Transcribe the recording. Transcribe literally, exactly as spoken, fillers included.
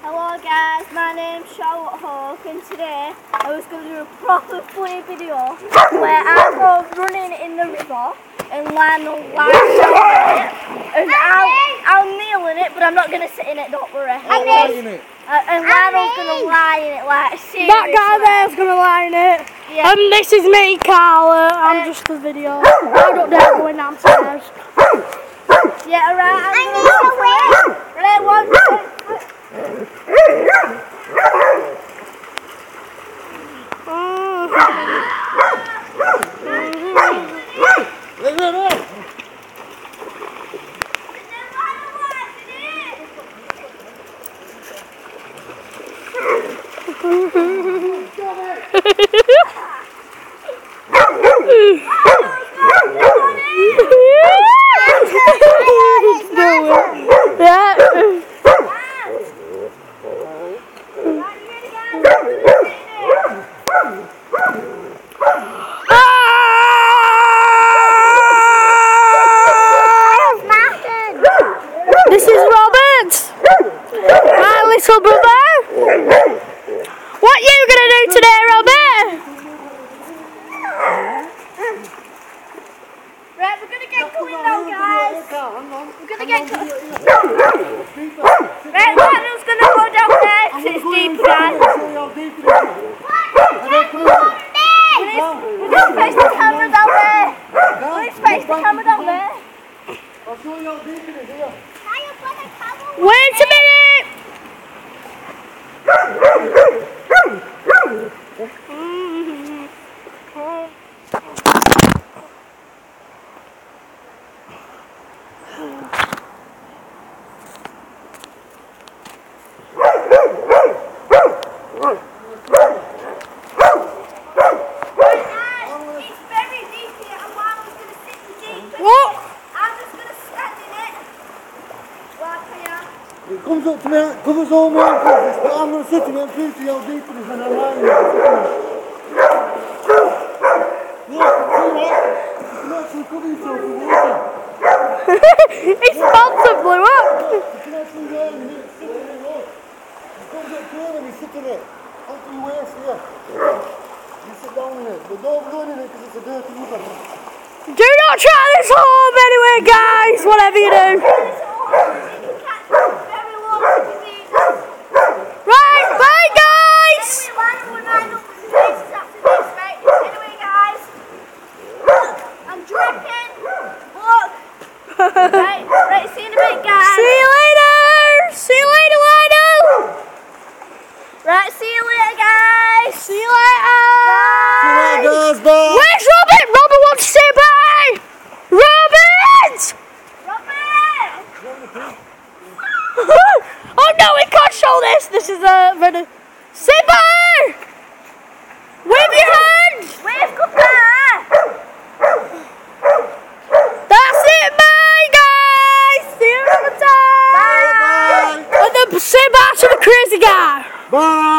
Hello guys, my name's Charlotte Hawk and today I was going to do a proper funny video where I go running in the river and Lionel lies down in it and I'll, I'll kneel in it but I'm not going to sit in it, don't worry. I'll lie in it. Uh, and Lionel's going to lie in it like seriously. That guy there's going to lie in it. Yeah. And this is me, Carla. I'm uh, just the video. I don't dare go in downstairs. Yeah, alright, I'm going to go away. Right, one, two. This is Robert, my little brother. What are you going to do today, Robert? Right, we're going to get going now, guys. We're going to get going. Right, Lionel's going to go down there because it's deep, guys. We need to face the camera down there. We need to face the camera down there. I'll show you how deep it is here. Wait a minute! It's very deep here and Lionel's going to sit in deep. What? I'm just going to stand in it. Right here. It comes up to me, it covers all my ankles, but I'm going to sit in it and prove to you how deep it is when I'm lying in it. Look, see that? You can actually cover yourself with water. His sponsor blew up. You can actually lie in it, sit in it, look. It comes up to you when you sit in it. Up to your waist here. You sit down in it, but don't go in it because it's a dirty river. Do not try this home anyway, guys, whatever you do. Right, bye guys! Anyway guys, I'm dripping. Look. Right, right, see you in a bit guys. See you later! See you later, Lionel! Right, see you later guys. See you later! See you later, guys, bye! Where's Robert? Robert wants to say bye! Robert! Robert! Oh no, we can't show this! This is a... Uh, say bye! Wave your hand! Wave goodbye! That's it, bye guys! See you another time! Bye! And then say bye to the crazy guy! Bye!